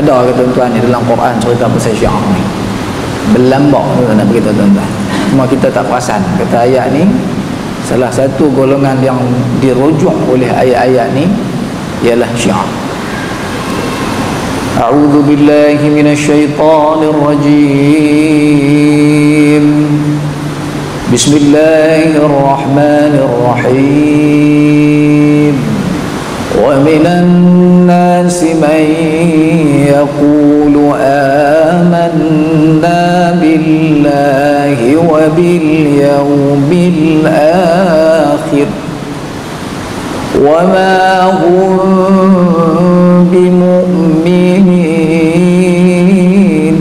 Ada ke tuan-tuan di dalam Quran cerita pasal Syiah ni? Berlambak tu nak beritahu tuan-tuan. Cuma kita tak perasan. Kata ayat ni, salah satu golongan yang dirujuk oleh ayat-ayat ni ialah Syiah. A'udzu billahi minasyaitonir rajim. Bismillahirrahmanirrahim. Wa minan nasi man yaqulu amanna billahi wa bil yawmil akhir wa ma hum bimu'minin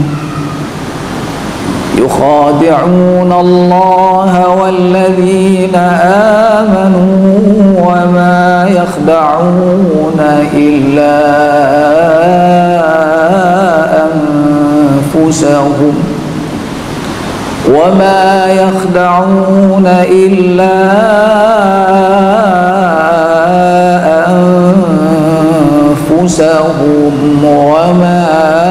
yukhadi'una Allah walladzina amanu wa ma yakhda'una illa anfusahum wa ma yakhda'una illa anfusahum wa ma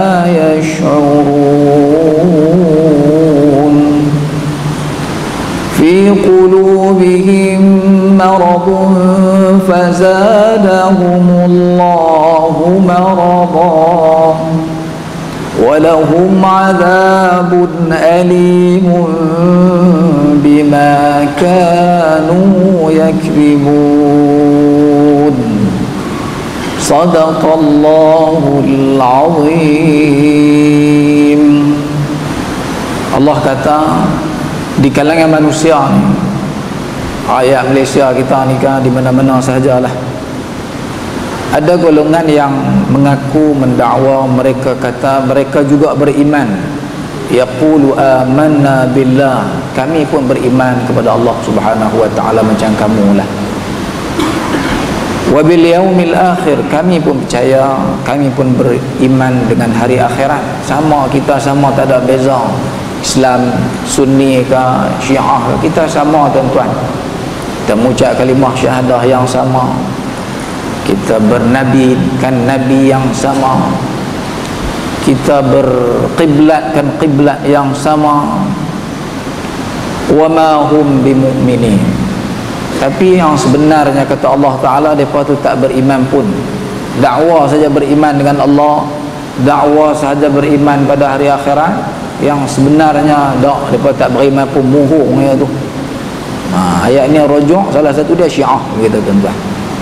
yash'urun fi qulubihim maradun fazadahumullahu maradan walahum adhabun alimun bima kanu yakzibun. Sadaqallahul azim. Allah kata di kalangan manusia ni, rakyat Malaysia kita ni kan di mana-mana sahajalah, ada golongan yang mengaku mendakwa, mereka kata mereka juga beriman. Yaqulu amanna billah, kami pun beriman kepada Allah Subhanahu wa taala macam kamulah. Wa bil yaumil akhir, kami pun percaya, kami pun beriman dengan hari akhirat. Sama kita, sama, tak ada beza. Islam Sunni ke Syiah ke, kita sama tuan-tuan. Kita mengucap kalimah syahadah yang sama, kita bernabi kan nabi yang sama, kita berqiblatkan qiblat yang sama. Wa ma hum bimu'minin, tapi yang sebenarnya kata Allah Ta'ala, mereka tu tak beriman pun. Dakwa saja beriman dengan Allah, dakwa saja beriman pada hari akhirat, yang sebenarnya mereka tak beriman pun, bohong ya tu. Ayat ni rujuk salah satu dia Syiah begitu tuan-tuan.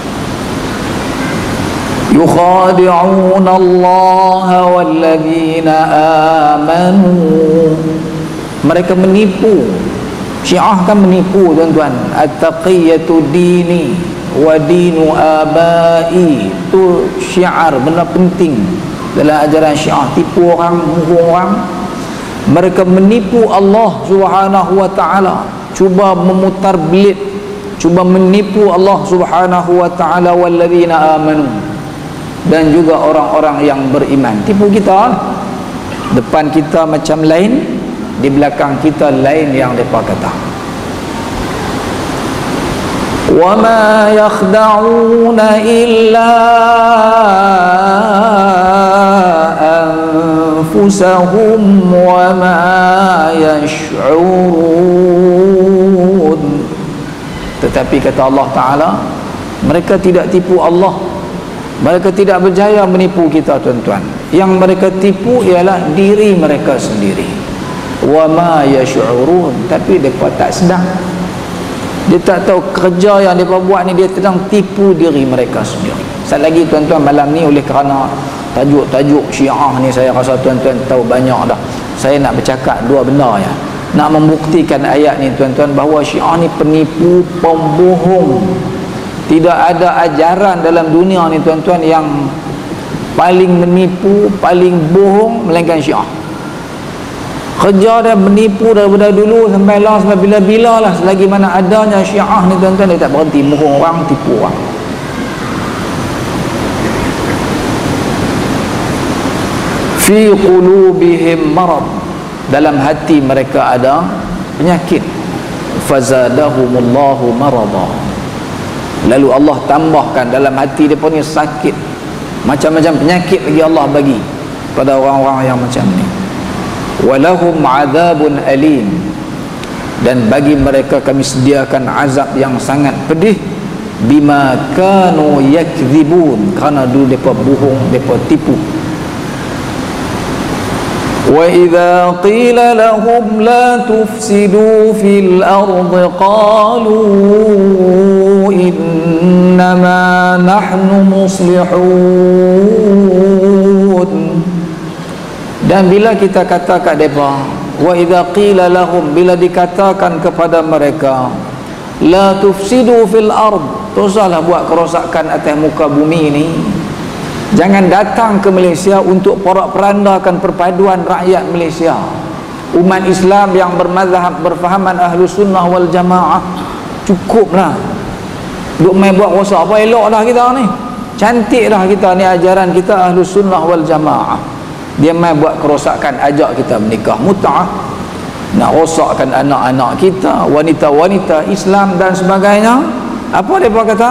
Yukhadi'una Allah walladzina amanu, mereka menipu. Syiah kan menipu tuan-tuan. At-taqiyatu dini wa dinu abai, tu syiar, benda penting dalam ajaran Syiah. Tipu orang, bohong orang. Mereka menipu Allah Subhanahu wa taala, cuba memutar belit, cuba menipu Allah Subhanahu wa taala walladzina amanu, dan juga orang-orang yang beriman. Tipu kita, depan kita macam lain, di belakang kita lain yang mereka kata. Wa ma yakhda'una illa anfusahum wa ma yash'urun. Tetapi kata Allah Ta'ala, mereka tidak tipu Allah, mereka tidak berjaya menipu kita tuan-tuan. Yang mereka tipu ialah diri mereka sendiri. Wa ma yash'urun, tapi mereka tak sedar. Dia tak tahu kerja yang mereka buat ni, dia sedang tipu diri mereka sendiri. Sekali lagi tuan-tuan, malam ni oleh kerana tajuk-tajuk Syiah ni, saya rasa tuan-tuan tahu banyak dah. Saya nak bercakap dua benda ya, nak membuktikan ayat ni tuan-tuan, bahawa Syiah ni penipu, pembohong. Tidak ada ajaran dalam dunia ni tuan-tuan yang paling menipu, paling bohong melainkan Syiah. Kerja dia menipu daripada dulu sampai lah, sampai bila-bila lah. Selagi mana adanya Syiah ni tuan-tuan, dia tak berhenti bohong orang, tipu orang. Fi qulubihim marad, dalam hati mereka ada penyakit. Fazadahumullahu marada, lalu Allah tambahkan dalam hati dia punya sakit. Macam-macam penyakit lagi Allah bagi pada orang-orang yang macam ni. Walahum adzabun alim, dan bagi mereka kami sediakan azab yang sangat pedih, bima kanu yakdzibun, kerana dulu depa bohong, depa tipu. Wa idza qila lahum la tufsidu fil ardi qalu innama nahnu muslihun. Dan bila kita kata kat depa, wa idza qila lahum, bila dikatakan kepada mereka, la tufsidu fil ard, teruslah buat kerosakan atas muka bumi ini, jangan datang ke Malaysia untuk porak-perandakan perpaduan rakyat Malaysia, umat Islam yang bermazhab berfahaman ahlu sunnah wal jamaah. Cukuplah duk main buat rosak apa, elok dah kita ni, cantik dah kita ni, ajaran kita ahlu sunnah wal jamaah. Dia main buat kerosakan, ajak kita menikah mut'ah, nak rosakkan anak-anak kita, wanita-wanita Islam dan sebagainya. Apa mereka kata?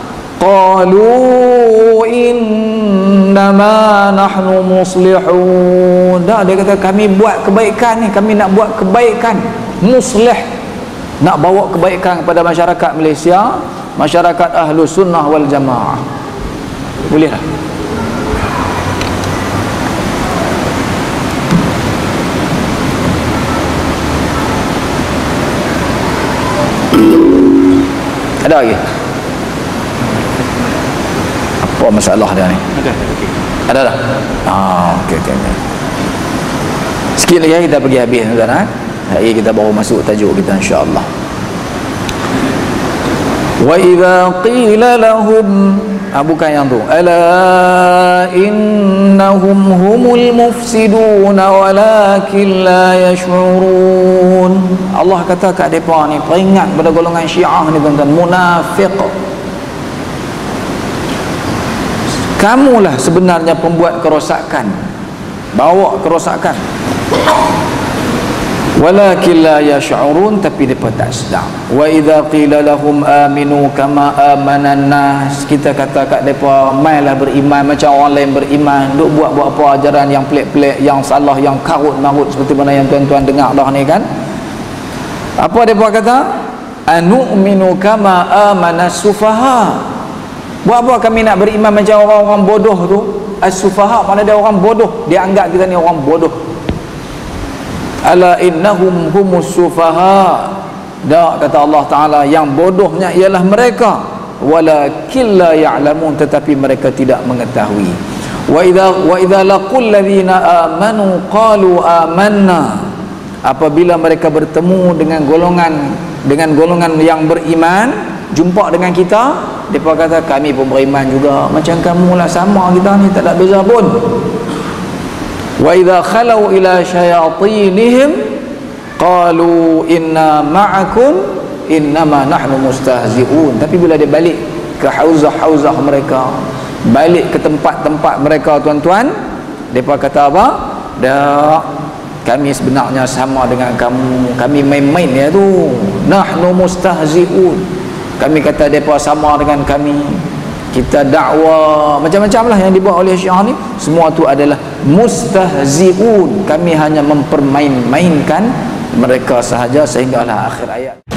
Qalu innama nahnu muslihun. Dah, dia kata kami buat kebaikan ni, kami nak buat kebaikan, muslih, nak bawa kebaikan kepada masyarakat Malaysia, masyarakat ahlu sunnah wal jamaah. Bolehlah. Ada lagi? Apa masalah dia ni? Ada dah? Okey. Sikit lagi kita pergi habis, tuan-tuan. Hari kita baru masuk tajuk kita, insya-Allah. Wa idza qila lahum, bukan yang tu, ala innahum humul mufsidun walakin la yash'urun. Allah kata kat depa ni, peringat pada golongan Syiah ni, tuan-tuan, munafik, kamulah sebenarnya pembuat kerosakan, bawa kerosakan, walakin la yash'urun, tapi mereka tak sedar. Wa idza qila lahum aminu kama amanan nas, kita kata kat mereka, mainlah beriman macam orang lain beriman, duk buat apa ajaran yang pelik-pelik, yang salah, yang karut-marut, seperti mana yang tuan-tuan dengar dah ni kan. Apa mereka kata? Anu'minu kama amanas sufaha. Buat apa kami nak beriman macam orang-orang bodoh tu? As-sufaha, mana dia orang bodoh, dia anggap kita ni orang bodoh. Ala innahum humus sufaha, dak, kata Allah Ta'ala, yang bodohnya ialah mereka, walakin la ya'lamun, tetapi mereka tidak mengetahui. Wa idza laqul ladzina amanu qalu amanna, apabila mereka bertemu dengan golongan yang beriman, jumpa dengan kita, mereka kata kami pun beriman juga macam kamu lah, sama kita ni, tak ada beza pun. Wa idza khalau ila syayatinihim qalu inna ma'akum innama nahnu mustahzi'un. Tapi bila dia balik ke hauzah-hauzah mereka, balik ke tempat-tempat mereka, tuan-tuan, mereka kata apa? Dak, kami sebenarnya sama dengan kamu, kami main-main ya tu, nahnu mustahzi'un. Kami kata mereka sama dengan kami, kita dakwa macam-macam lah yang dibuat oleh Syiah ni, semua tu adalah mustahzi'un. Kami hanya mempermain-mainkan mereka sahaja, sehinggalah akhir ayat.